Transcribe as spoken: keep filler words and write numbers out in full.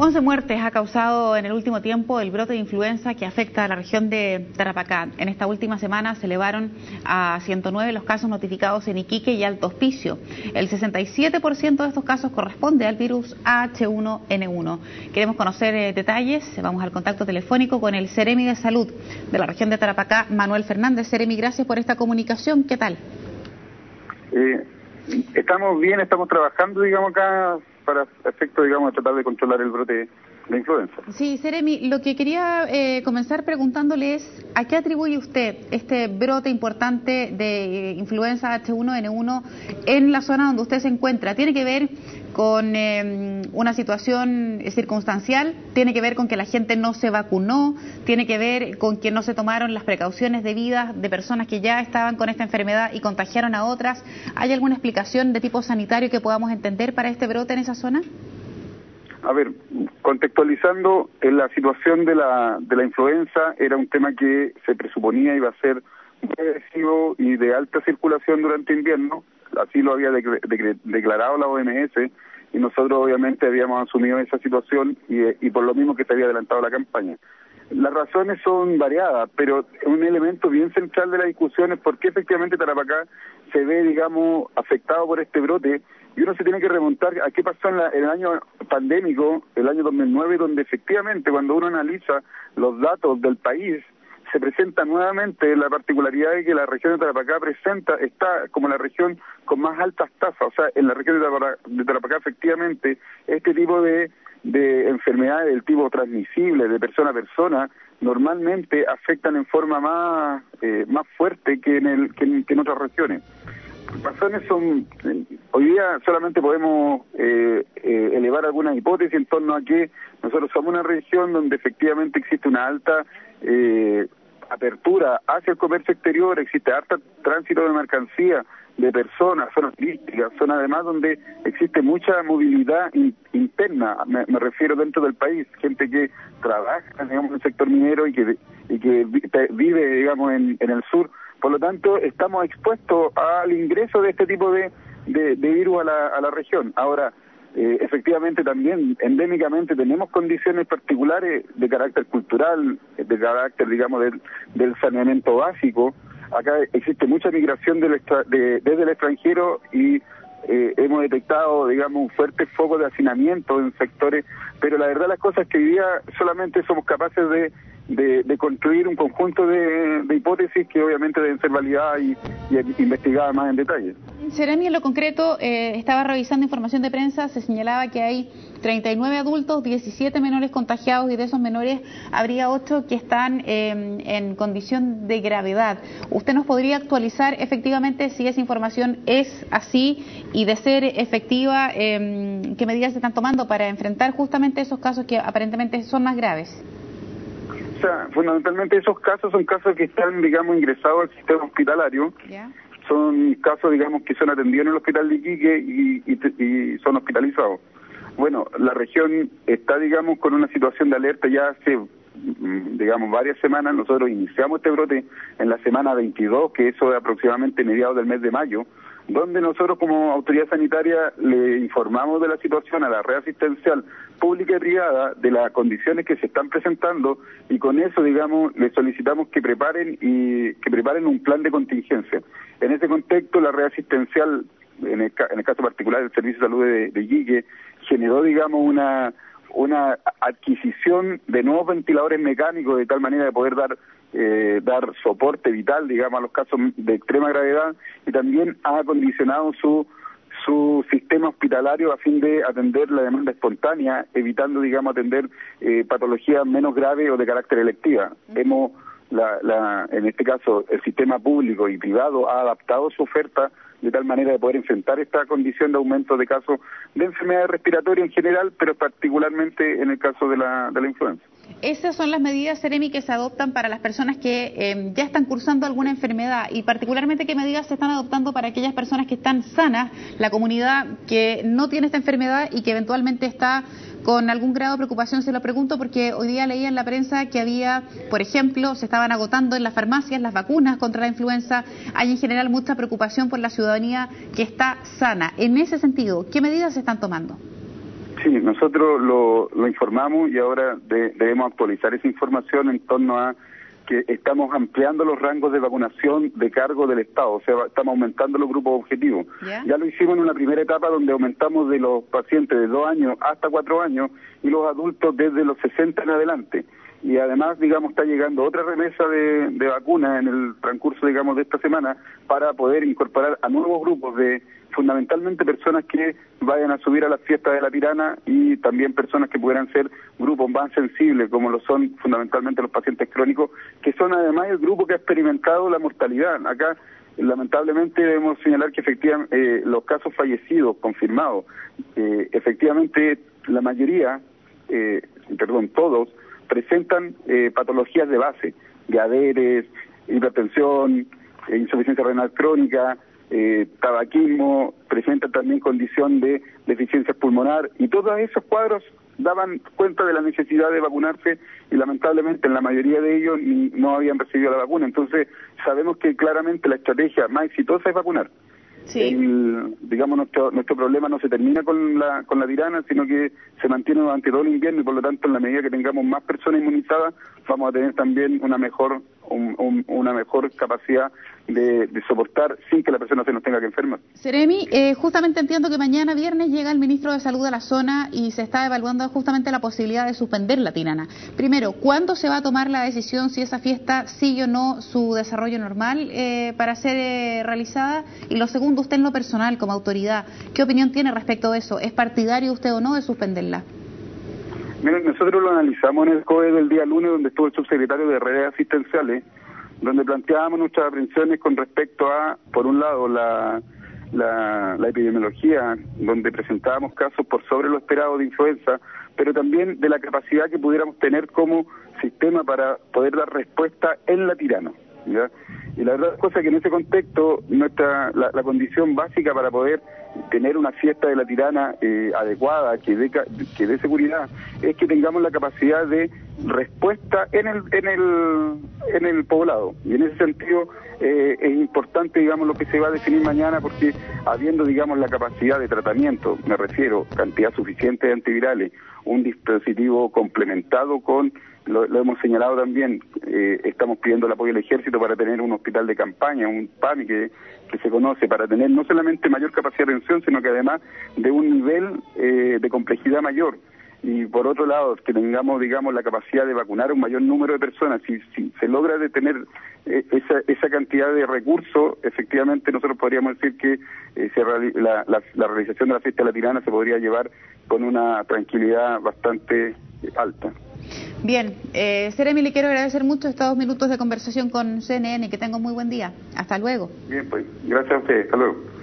once muertes ha causado en el último tiempo el brote de influenza que afecta a la región de Tarapacá. En esta última semana se elevaron a ciento nueve los casos notificados en Iquique y Alto Hospicio. El sesenta y siete por ciento de estos casos corresponde al virus A H uno N uno. Queremos conocer eh, detalles. Vamos al contacto telefónico con el Seremi de Salud de la región de Tarapacá, Manuel Fernández. Seremi, gracias por esta comunicación. ¿Qué tal? Eh, estamos bien, estamos trabajando, digamos, acá para efecto, digamos, de tratar de controlar el brote de influenza. Sí, Seremi, lo que quería eh, comenzar preguntándole es, ¿a qué atribuye usted este brote importante de eh, influenza H uno N uno en la zona donde usted se encuentra? ¿Tiene que ver con eh, una situación circunstancial? ¿Tiene que ver con que la gente no se vacunó? ¿Tiene que ver con que no se tomaron las precauciones debidas de personas que ya estaban con esta enfermedad y contagiaron a otras? ¿Hay alguna explicación de tipo sanitario que podamos entender para este brote en esa zona? A ver, contextualizando, en la situación de la de la influenza era un tema que se presuponía iba a ser muy agresivo y de alta circulación durante invierno, así lo había de, de, declarado la O M S y nosotros obviamente habíamos asumido esa situación y, y por lo mismo que se había adelantado la campaña. Las razones son variadas, pero un elemento bien central de la discusión es por qué efectivamente Tarapacá se ve, digamos, afectado por este brote, y uno se tiene que remontar a qué pasó en, la, en el año pandémico, el año dos mil nueve, donde efectivamente cuando uno analiza los datos del país, se presenta nuevamente la particularidad de que la región de Tarapacá presenta, está como la región con más altas tasas, o sea, en la región de Tarapacá, de Tarapacá efectivamente este tipo de, de enfermedades del tipo transmisible, de persona a persona, normalmente afectan en forma más eh, más fuerte que en, el, que en, que en otras regiones. Las razones son, hoy día solamente podemos eh, eh, elevar algunas hipótesis en torno a que nosotros somos una región donde efectivamente existe una alta eh, apertura hacia el comercio exterior, existe alto tránsito de mercancía, de personas, zonas turísticas, zonas además donde existe mucha movilidad in, interna, me, me refiero dentro del país, gente que trabaja, digamos, en el sector minero y que y que vive, digamos, en, en el sur. Por lo tanto, estamos expuestos al ingreso de este tipo de, de, de virus a la, a la región. Ahora, eh, efectivamente también, endémicamente, tenemos condiciones particulares de carácter cultural, de carácter, digamos, del, del saneamiento básico. Acá existe mucha migración del extra, de, desde el extranjero y eh, hemos detectado, digamos, un fuerte foco de hacinamiento en sectores, pero la verdad las cosas es que hoy día solamente somos capaces de De, de construir un conjunto de, de hipótesis que obviamente deben ser validadas y, y investigadas más en detalle. Seremi, en lo concreto, eh, estaba revisando información de prensa, se señalaba que hay treinta y nueve adultos, diecisiete menores contagiados y de esos menores habría ocho que están eh, en condición de gravedad. ¿Usted nos podría actualizar efectivamente si esa información es así y de ser efectiva, eh, qué medidas se están tomando para enfrentar justamente esos casos que aparentemente son más graves? O sea, fundamentalmente esos casos son casos que están, digamos, ingresados al sistema hospitalario. Yeah. Son casos, digamos, que son atendidos en el hospital de Iquique y, y, y son hospitalizados. Bueno, la región está, digamos, con una situación de alerta ya hace, digamos, varias semanas. Nosotros iniciamos este brote en la semana veintidós, que eso es aproximadamente mediados del mes de mayo, donde nosotros como autoridad sanitaria le informamos de la situación a la red asistencial pública y privada, de las condiciones que se están presentando, y con eso, digamos, le solicitamos que preparen y que preparen un plan de contingencia. En ese contexto, la red asistencial, en el, en el caso particular del Servicio de Salud de, de Iquique, generó, digamos, una una adquisición de nuevos ventiladores mecánicos de tal manera de poder dar eh, dar soporte vital, digamos, a los casos de extrema gravedad, y también ha acondicionado su su sistema hospitalario a fin de atender la demanda espontánea, evitando, digamos, atender eh, patologías menos graves o de carácter electiva. Uh-huh. Hemos, la, la, en este caso, el sistema público y privado ha adaptado su oferta de tal manera de poder enfrentar esta condición de aumento de casos de enfermedades respiratorias en general, pero particularmente en el caso de la, de la influenza. Esas son las medidas, Seremi, que se adoptan para las personas que eh, ya están cursando alguna enfermedad, y particularmente qué medidas se están adoptando para aquellas personas que están sanas, la comunidad que no tiene esta enfermedad y que eventualmente está con algún grado de preocupación. Se lo pregunto porque hoy día leía en la prensa que había, por ejemplo, se estaban agotando en las farmacias las vacunas contra la influenza. Hay en general mucha preocupación por la ciudadanía que está sana. En ese sentido, ¿qué medidas se están tomando? Sí, nosotros lo, lo informamos y ahora de, debemos actualizar esa información en torno a que estamos ampliando los rangos de vacunación de cargo del Estado, o sea, estamos aumentando los grupos objetivos. ¿Ya? Ya lo hicimos en una primera etapa donde aumentamos de los pacientes de dos años hasta cuatro años y los adultos desde los sesenta en adelante. Y además, digamos, está llegando otra remesa de, de vacunas en el transcurso, digamos, de esta semana para poder incorporar a nuevos grupos de fundamentalmente personas que vayan a subir a las fiestas de la Tirana y también personas que pudieran ser grupos más sensibles, como lo son fundamentalmente los pacientes crónicos, que son además el grupo que ha experimentado la mortalidad. Acá, lamentablemente, debemos señalar que efectivamente eh, los casos fallecidos confirmados, eh, efectivamente la mayoría, eh, perdón, todos, presentan eh, patologías de base, diabetes, hipertensión, eh, insuficiencia renal crónica, eh, tabaquismo, presentan también condición de deficiencia pulmonar, y todos esos cuadros daban cuenta de la necesidad de vacunarse y lamentablemente en la mayoría de ellos ni, no habían recibido la vacuna. Entonces sabemos que claramente la estrategia más exitosa es vacunar. Sí. El, digamos, nuestro nuestro problema no se termina con la con la Tirana, sino que se mantiene durante todo el invierno y por lo tanto en la medida que tengamos más personas inmunizadas vamos a tener también una mejor un, un, una mejor capacidad de, de soportar sin que la persona se nos tenga que enfermar. Seremi, eh, justamente entiendo que mañana viernes llega el ministro de Salud a la zona y se está evaluando justamente la posibilidad de suspender la Tirana. Primero, ¿cuándo se va a tomar la decisión si esa fiesta sigue o no su desarrollo normal eh, para ser eh, realizada? Y lo segundo, usted en lo personal como autoridad, ¿qué opinión tiene respecto de eso? ¿Es partidario usted o no de suspenderla? Miren, nosotros lo analizamos en el C O E del día lunes, donde estuvo el subsecretario de redes asistenciales, donde planteábamos nuestras aprensiones con respecto a, por un lado, la, la, la epidemiología, donde presentábamos casos por sobre lo esperado de influenza, pero también de la capacidad que pudiéramos tener como sistema para poder dar respuesta en la Tirana, ¿ya? Y la verdad es que en ese contexto, nuestra la, la condición básica para poder tener una fiesta de la Tirana eh, adecuada, que dé que dé seguridad, es que tengamos la capacidad de respuesta en el en el en el poblado. Y en ese sentido eh, es importante, digamos, lo que se va a definir mañana, porque habiendo, digamos, la capacidad de tratamiento, me refiero, cantidad suficiente de antivirales, un dispositivo complementado con, lo, lo hemos señalado también, eh, estamos pidiendo el apoyo del Ejército para tener un hospital de campaña, un P A M I que, que se conoce, para tener no solamente mayor capacidad de atención, sino que además de un nivel eh, de complejidad mayor. Y por otro lado, que tengamos, digamos, la capacidad de vacunar a un mayor número de personas. Si, si se logra detener eh, esa, esa cantidad de recursos, efectivamente nosotros podríamos decir que eh, se la, la, la realización de la fiesta de la Tirana se podría llevar con una tranquilidad bastante alta. Bien, eh, Seremi, le quiero agradecer mucho estos dos minutos de conversación con C N N y que tenga un muy buen día. Hasta luego. Bien, pues, gracias a ustedes. Hasta luego.